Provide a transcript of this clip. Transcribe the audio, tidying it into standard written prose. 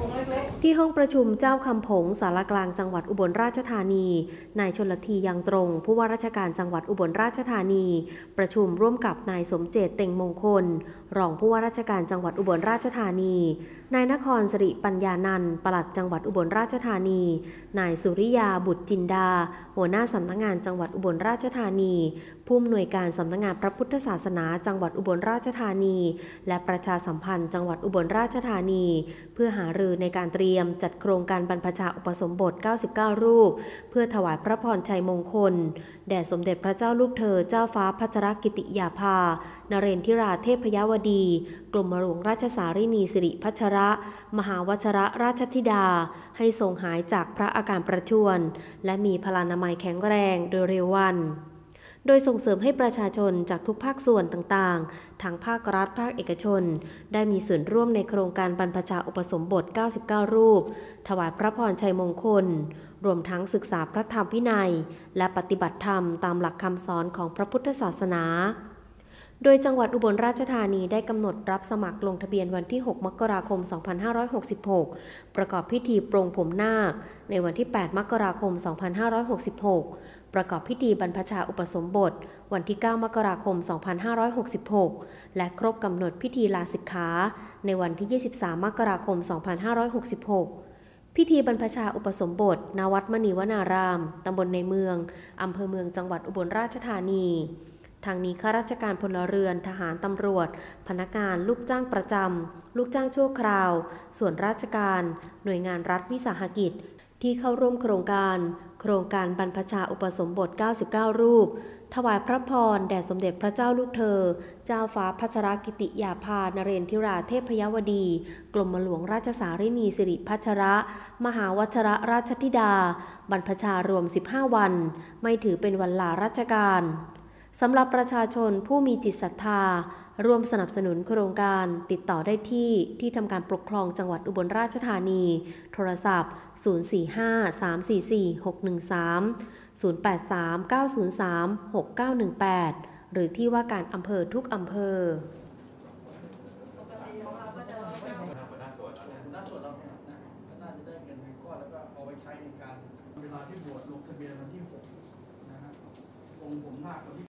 ที่ห้องประชุมเจ้าคำผงสารกลางจังหวัดอุบลราชธานีนายชลธียังตรงผู้ว่าราชการจังหวัดอุบลราชธานีประชุมร่วมกับนายสมเจตเต็งมงคลรองผู้ว่าราชการจังหวัดอุบลราชธานีนายนครสิริปัญญานันท์ปลัดจังหวัดอุบลราชธานีนายสุริยาบุตรจินดาหัวหน้าสำนักงานจังหวัดอุบลราชธานีผู้อำนวยการสำนักงานพระพุทธศาสนาจังหวัดอุบลราชธานีและประชาสัมพันธ์จังหวัดอุบลราชธานีเพื่อหารือในการเตรียมจัดโครงการบรรพชาอุปสมบท 99 รูปเพื่อถวายพระพรชัยมงคลแด่สมเด็จพระเจ้าลูกเธอเจ้าฟ้าพัชรกิติยาภานเรนทิราเทพยวดีกรมหลวงราชสารินีสิริพัชรมหาวชรราชธิดาให้ทรงหายจากพระอาการประชวรและมีพลานามัยแข็งแรงโดยเร็ววันโดยส่งเสริมให้ประชาชนจากทุกภาคส่วนต่างๆทั้งภาครัฐภาคเอกชนได้มีส่วนร่วมในโครงการบรรพชาอุปสมบท 99 รูปถวายพระพรชัยมงคลรวมทั้งศึกษาพระธรรมวินัยและปฏิบัติธรรมตามหลักคำสอนของพระพุทธศาสนาโดยจังหวัดอุบลราชธานีได้กำหนดรับสมัครลงทะเบียนวันที่ 6 มกราคม 2566 ประกอบพิธีปรงผมนาคในวันที่ 8 มกราคม 2566 ประกอบพิธีบรรพชาอุปสมบทวันที่ 9 มกราคม 2566 และครบกำหนดพิธีลาสิกขาในวันที่ 23 มกราคม 2566 พิธีบรรพชาอุปสมบทณวัดมณีวนารามตำบลในเมืองอำเภอเมืองจังหวัดอุบลราชธานีทางนี้ข้าราชการพลเรือนทหารตำรวจพนักงานลูกจ้างประจำลูกจ้างชั่วคราวส่วนราชการหน่วยงานรัฐวิสาหกิจที่เข้าร่วมโครงการบรรพชาอุปสมบท 99 รูปถวายพระพรแด่สมเด็จพระเจ้าลูกเธอเจ้าฟ้าพัชรกิติยาภานเรนทิราเทพยวดีกรมหลวงราชสารินีสิริพัชรมหาวชรราชธิดาบรรพชารวม 15 วันไม่ถือเป็นวันลาราชการสำหรับประชาชนผู้มีจิตศรัทธาร่วมสนับสนุนโครงการติดต่อได้ที่ทำการปกครองจังหวัดอุบลราชธานีโทรศัพท์ 045-344-613 083-903-6918 หรือที่ว่าการอำเภอทุกอำเภอน่าส่วนเราน่าจะได้เงินเป็นก้อนแล้วก็เอาไปใช้ในการเวลาที่บวชลงทะเบียนวันที่ 6 นะฮะองค์ผมนาควันที่